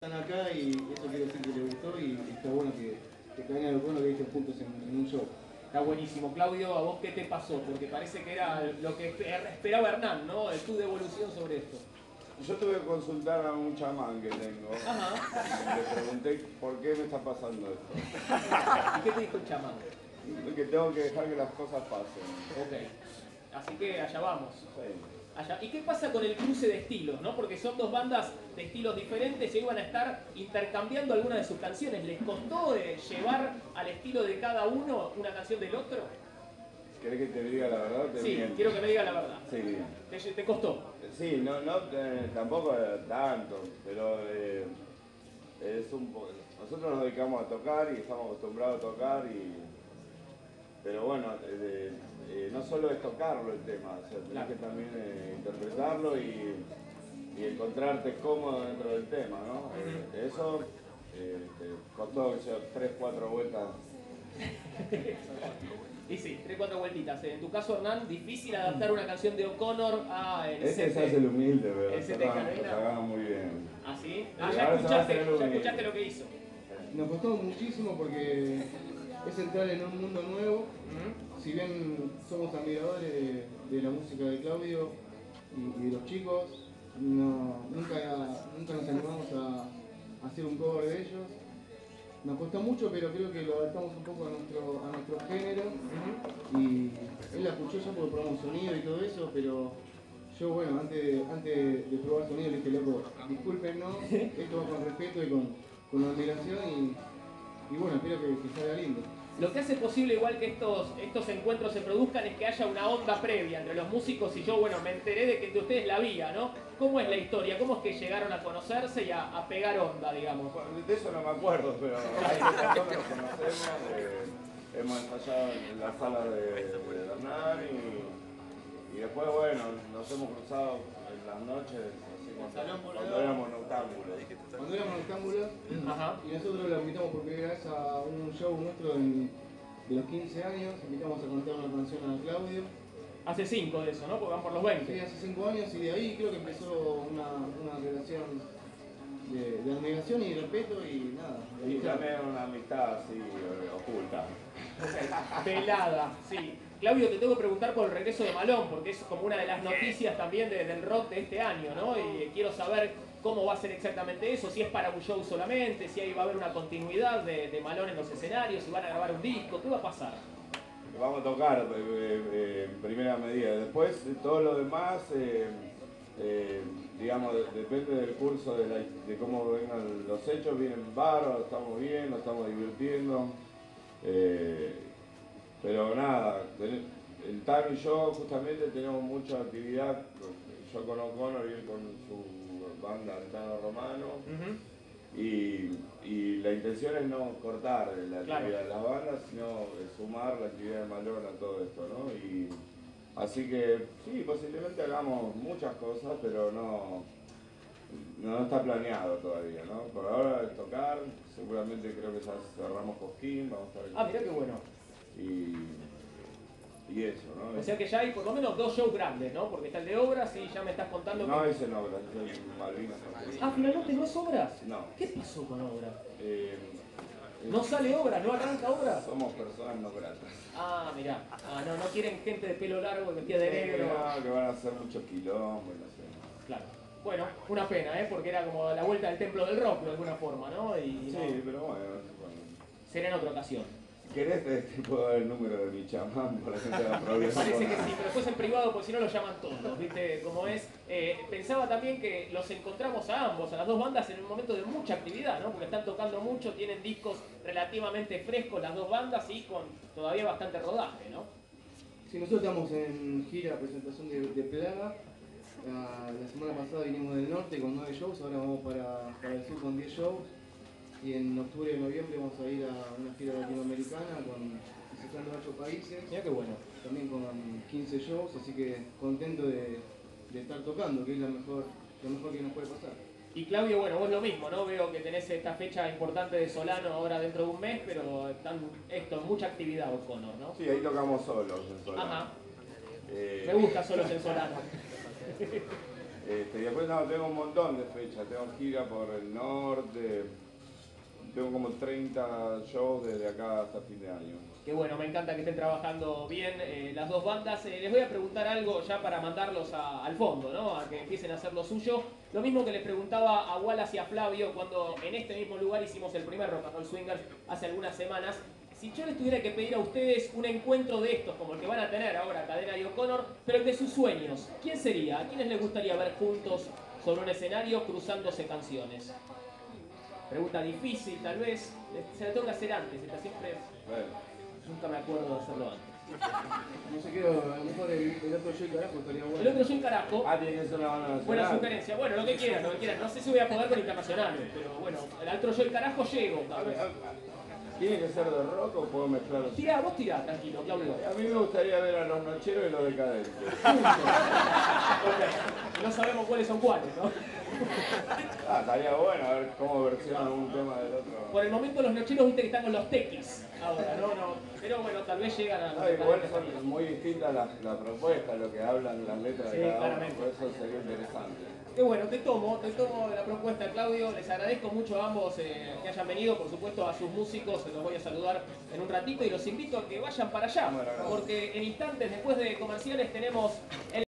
están acá y eso quiere decir que les gustó y está bueno que vengan algunos que estén juntos en un show. Está buenísimo. Claudio, ¿a vos qué te pasó? Porque parece que era lo que esperaba Hernán, ¿no? Tu devolución sobre esto. Yo tuve que consultar a un chamán que tengo. Ajá. Le pregunté por qué me está pasando esto. ¿Y qué te dijo el chamán? Que tengo que dejar que las cosas pasen. Ok. Así que allá vamos. Sí. Allá. ¿Y qué pasa con el cruce de estilos, no? Porque son dos bandas de estilos diferentes y iban a estar intercambiando algunas de sus canciones. ¿Les costó llevar al estilo de cada uno una canción del otro? ¿Querés que te diga la verdad? Sí, quiero que me diga la verdad. Sí. ¿Te costó? Sí, tampoco tanto, pero es un poco. Nosotros nos dedicamos a tocar y estamos acostumbrados a tocar pero bueno, no solo es tocarlo el tema, o sea, tenés que también interpretarlo y encontrarte cómodo dentro del tema, ¿no? Eso costó 3, 4 vueltas. Y sí, 3, 4 vueltitas. En tu caso, Hernán, difícil adaptar una canción de O'Connor a... Ese se hace el humilde, pero se cagaba muy bien. ¿Ah, sí? Ya escuchaste lo que hizo. Nos costó muchísimo porque es entrar en un mundo nuevo. Si bien somos admiradores de la música de Claudio y de los chicos, nunca nos animamos a hacer un cover de ellos. Nos costó mucho, pero creo que lo adaptamos un poco a nuestro género. Y él la escuchó ya porque probamos sonido y todo eso, pero yo, bueno, antes de probar sonido le dije, loco, discúlpenos, esto va con respeto y con admiración y bueno, espero que salga lindo. Lo que hace posible igual que estos encuentros se produzcan es que haya una onda previa entre los músicos y yo, bueno, me enteré de que de ustedes la había, ¿no? ¿Cómo es la historia? ¿Cómo es que llegaron a conocerse y a pegar onda, digamos? Bueno, de eso no me acuerdo, pero hay personas que nos conocemos, hemos ensayado en la sala de Hernán y después, bueno, nos hemos cruzado en las noches, así cuando éramos noctámbulos. Cuando éramos noctámbulos, y nosotros lo invitamos por primera vez a un show nuestro de los 15 años, invitamos a cantar una canción a Claudio. Hace 5 de eso, ¿no? Porque van por los 20. Sí, hace 5 años y de ahí creo que empezó una relación de admiración y respeto y nada. Y también una amistad así oculta. Velada, sí. Claudio, te tengo que preguntar por el regreso de Malón, porque es como una de las noticias también del rock de este año, ¿no? Y quiero saber cómo va a ser exactamente eso, si es para un show solamente, si ahí va a haber una continuidad de Malón en los escenarios, si van a grabar un disco, ¿qué va a pasar? Vamos a tocar en primera medida. Después, todo lo demás, digamos, depende del curso de cómo vengan los hechos. Vienen bárbaros, estamos bien, nos estamos divirtiendo. Pero nada, el Tano y yo justamente tenemos mucha actividad. Yo con O'Connor y él con su banda, el Tano Romano. Y la intención es no cortar la actividad de las bandas, sino sumar la actividad de Malón a todo esto, ¿no? Y así que sí, posiblemente hagamos muchas cosas, pero no está planeado todavía, ¿no? Por ahora es tocar, seguramente creo que ya cerramos Cosquín, vamos a estar... Mirá qué bueno. Y eso, ¿no? O sea que ya hay por lo menos 2 shows grandes, ¿no? Porque está el de Obras y ya me estás contando No que... es en Obras, es en Malvinas. ¿Finalmente no es Obras? No. ¿Qué pasó con Obras? ¿No sale Obras? ¿No arranca Obras? Somos personas no gratas. Mirá. No quieren gente de pelo largo y vestida de negro. No, que van a hacer muchos quilombos, no sé. Claro. Bueno, una pena, porque era como la vuelta del templo del rock de alguna forma, ¿no? Y sí, pero bueno. Será en otra ocasión. Si querés, te puedo dar el número de mi chamán para que no tenga problemas. Me parece que sí, pero después en privado, porque si no lo llaman todos, ¿viste cómo es? Pensaba también que los encontramos a ambos, a las dos bandas, en un momento de mucha actividad, ¿no? Porque están tocando mucho, tienen discos relativamente frescos las dos bandas y con todavía bastante rodaje, ¿no? Sí, nosotros estamos en gira, presentación de Plaga. La semana pasada vinimos del norte con 9 shows, ahora vamos para el sur con 10 shows. Y en octubre y noviembre vamos a ir a una gira latinoamericana visitando 8 países. Mira qué bueno. También con 15 shows, así que contento de estar tocando, que es lo mejor que nos puede pasar. Y Claudio, bueno, vos lo mismo, ¿no? Veo que tenés esta fecha importante de Solano ahora dentro de un mes, pero están mucha actividad O'Connor, ¿no? Sí, ahí tocamos solos en Solano. Ajá. Me gusta solos en Solano. Y después tengo un montón de fechas, tengo gira por el norte, tengo como 30 shows desde acá hasta fin de año. Qué bueno, me encanta que estén trabajando bien las dos bandas. Les voy a preguntar algo ya para mandarlos al fondo, ¿no? A que empiecen a hacer lo suyo. Lo mismo que les preguntaba a Wallace y a Flavio cuando en este mismo lugar hicimos el primer Rock and Roll Swingers hace algunas semanas. Si yo les tuviera que pedir a ustedes un encuentro de estos, como el que van a tener ahora Cadena y O'Connor, pero el de sus sueños, ¿quién sería? ¿A quiénes les gustaría ver juntos sobre un escenario cruzándose canciones? Pregunta difícil, tal vez. Se la tengo que hacer antes, esta siempre... Bueno. Nunca me acuerdo de hacerlo antes. No sé qué, a lo mejor el otro yo y carajo estaría bueno. El otro yo en carajo. Ah, tiene que ser una banda nacional. Buena sugerencia. Bueno, lo que quieran, lo que quieran. No sé si voy a poder con internacionales, pero bueno, el otro yo el carajo llego, tal vez. ¿Tiene que ser de rock o puedo mezclarlo? Tirá, vos tirá, tranquilo, Claudio. A mí me gustaría ver a los Nocheros y los Decadentes. No sabemos cuáles son cuáles, ¿no? Ah, estaría bueno a ver cómo versionan un tema del otro. Por el momento los nocheros viste que están con los tequis ahora, ¿no? Pero bueno, tal vez llegan a... No, igual son muy distintas las propuestas, lo que hablan las letras Sí, de cada claramente. uno, por eso sería interesante. Qué bueno, te tomo la propuesta, Claudio. Les agradezco mucho a ambos que hayan venido, por supuesto a sus músicos, los voy a saludar en un ratito y los invito a que vayan para allá, porque en instantes, después de comerciales, tenemos el